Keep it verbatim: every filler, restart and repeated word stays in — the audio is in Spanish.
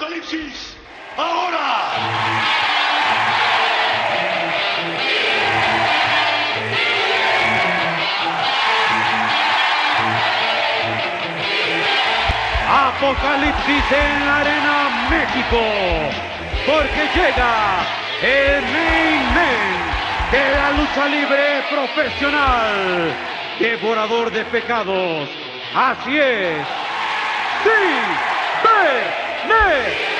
Apocalipsis, ahora. Apocalipsis en la Arena México, porque llega el main event de la lucha libre profesional, devorador de pecados. Así es, sí,